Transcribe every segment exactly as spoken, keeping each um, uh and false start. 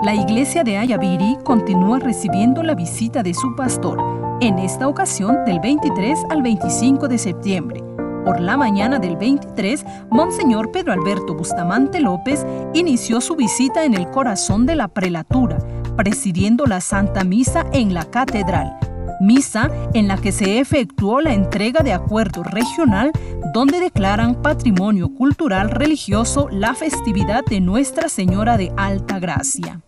La iglesia de Ayavirí continúa recibiendo la visita de su pastor, en esta ocasión del veintitrés al veinticinco de septiembre. Por la mañana del veintitrés, Monseñor Pedro Alberto Bustamante López inició su visita en el corazón de la prelatura, presidiendo la Santa Misa en la catedral. Misa en la que se efectuó la entrega de acuerdo regional donde declaran patrimonio cultural religioso la festividad de Nuestra Señora de Alta Gracia.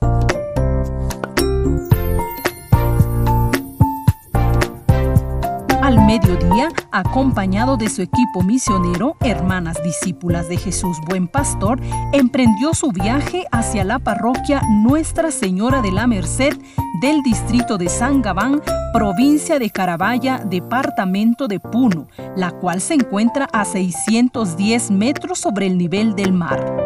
Al mediodía, acompañado de su equipo misionero, Hermanas Discípulas de Jesús Buen Pastor, emprendió su viaje hacia la parroquia Nuestra Señora de la Merced del distrito de Sangabán, provincia de Carabaya, departamento de Puno, la cual se encuentra a seiscientos diez metros sobre el nivel del mar.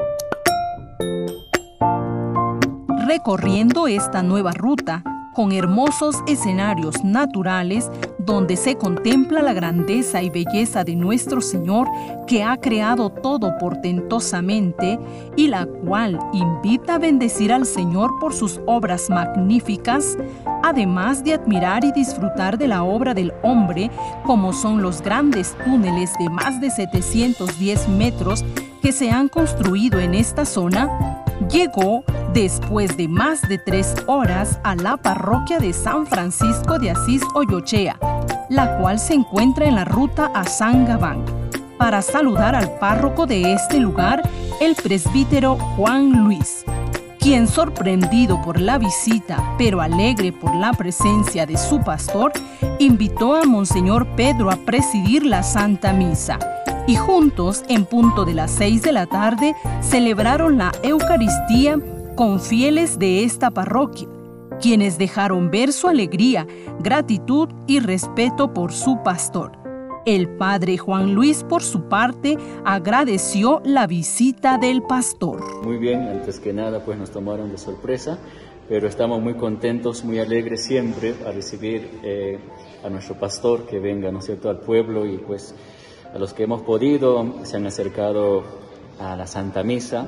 Recorriendo esta nueva ruta, con hermosos escenarios naturales donde se contempla la grandeza y belleza de nuestro Señor que ha creado todo portentosamente y la cual invita a bendecir al Señor por sus obras magníficas, además de admirar y disfrutar de la obra del hombre como son los grandes túneles de más de setecientos diez metros que se han construido en esta zona, llegó después de más de tres horas a la parroquia de San Francisco de Asís Oyochea, la cual se encuentra en la ruta a Sangabán, para saludar al párroco de este lugar, el presbítero Juan Luis, quien, sorprendido por la visita, pero alegre por la presencia de su pastor, invitó a Monseñor Pedro a presidir la Santa Misa. Y juntos, en punto de las seis de la tarde, celebraron la Eucaristía con fieles de esta parroquia, quienes dejaron ver su alegría, gratitud y respeto por su pastor. El padre Juan Luis, por su parte, agradeció la visita del pastor. Muy bien, antes que nada, pues nos tomaron de sorpresa, pero estamos muy contentos, muy alegres siempre a recibir eh, a nuestro pastor que venga, ¿no es cierto?, al pueblo, y pues a los que hemos podido se han acercado a la Santa Misa.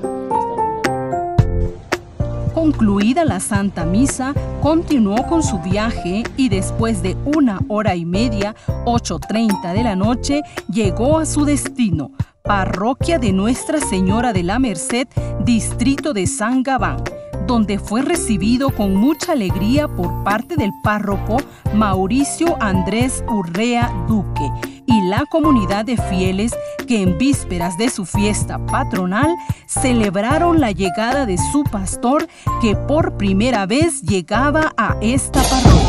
Concluida la Santa Misa, continuó con su viaje y después de una hora y media, ocho treinta de la noche, llegó a su destino, parroquia de Nuestra Señora de la Merced, distrito de Sangabán, donde fue recibido con mucha alegría por parte del párroco Mauricio Andrés Urrea Duque y la comunidad de fieles que en vísperas de su fiesta patronal celebraron la llegada de su pastor que por primera vez llegaba a esta parroquia.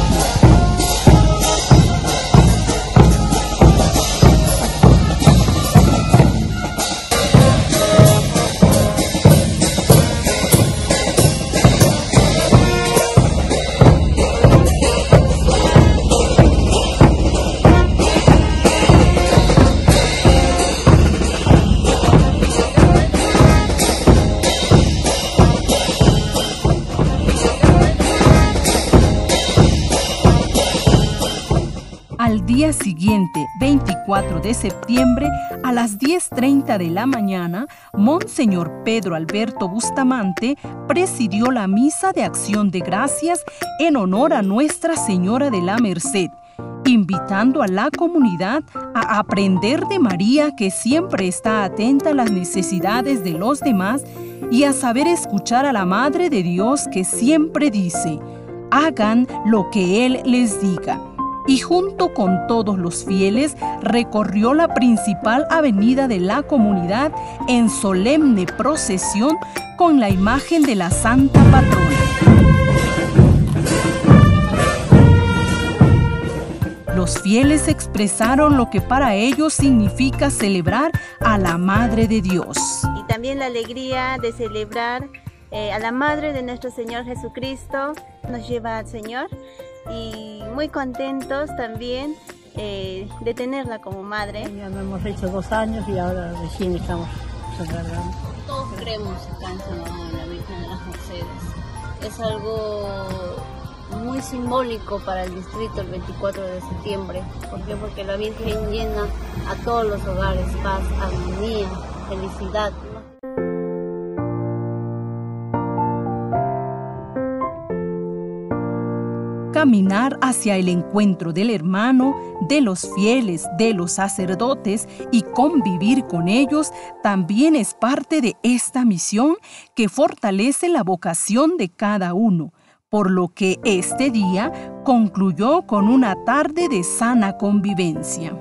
Al día siguiente, veinticuatro de septiembre, a las diez treinta de la mañana, Monseñor Pedro Alberto Bustamante presidió la Misa de Acción de Gracias en honor a Nuestra Señora de la Merced, invitando a la comunidad a aprender de María, que siempre está atenta a las necesidades de los demás, y a saber escuchar a la Madre de Dios, que siempre dice: hagan lo que Él les diga. Y junto con todos los fieles recorrió la principal avenida de la comunidad en solemne procesión con la imagen de la Santa Patrona. Los fieles expresaron lo que para ellos significa celebrar a la Madre de Dios. Y también la alegría de celebrar eh, a la Madre de nuestro Señor Jesucristo, nos lleva al Señor. Y muy contentos también eh, de tenerla como madre. Ya lo hemos hecho dos años y ahora recién estamos celebrando. Todos creemos acá en Sangabán, en la Virgen de las Mercedes. Es algo muy simbólico para el distrito el veinticuatro de septiembre. ¿Por qué? Porque la Virgen llena a todos los hogares paz, armonía, felicidad. caminar hacia el encuentro del hermano, de los fieles, de los sacerdotes y convivir con ellos también es parte de esta misión que fortalece la vocación de cada uno, por lo que este día concluyó con una tarde de sana convivencia.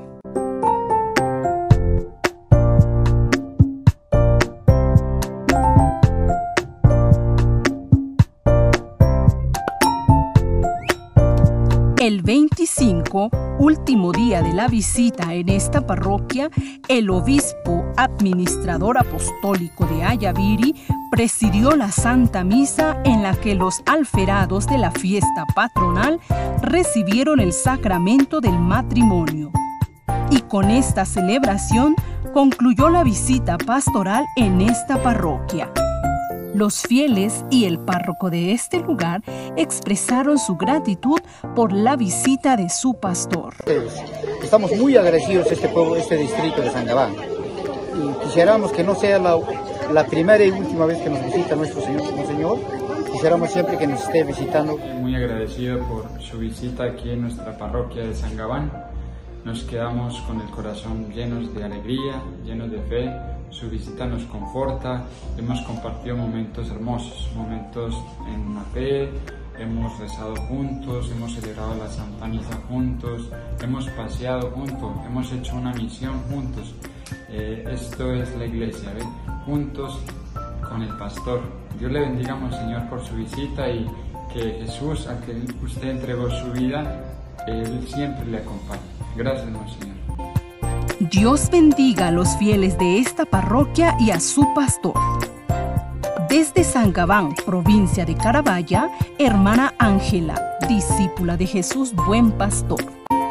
El veinticinco, último día de la visita en esta parroquia, el obispo administrador apostólico de Ayaviri presidió la Santa Misa en la que los alferados de la fiesta patronal recibieron el sacramento del matrimonio. Y con esta celebración concluyó la visita pastoral en esta parroquia. Los fieles y el párroco de este lugar expresaron su gratitud por la visita de su pastor. Estamos muy agradecidos a este pueblo, este distrito de Sangabán. Y quisiéramos que no sea la, la primera y última vez que nos visita nuestro Señor, Señor. Quisiéramos siempre que nos esté visitando. Muy agradecido por su visita aquí en nuestra parroquia de Sangabán. Nos quedamos con el corazón llenos de alegría, llenos de fe. Su visita nos conforta, hemos compartido momentos hermosos, momentos en la fe, hemos rezado juntos, hemos celebrado la Santa Misa juntos, hemos paseado juntos, hemos hecho una misión juntos. Eh, esto es la iglesia, ¿ve? Juntos con el pastor. Dios le bendiga, Monseñor, por su visita y que Jesús, al que usted entregó su vida, Él siempre le acompañe. Gracias, Monseñor. Dios bendiga a los fieles de esta parroquia y a su pastor. Desde Sangabán, provincia de Carabaya, hermana Ángela, discípula de Jesús Buen Pastor.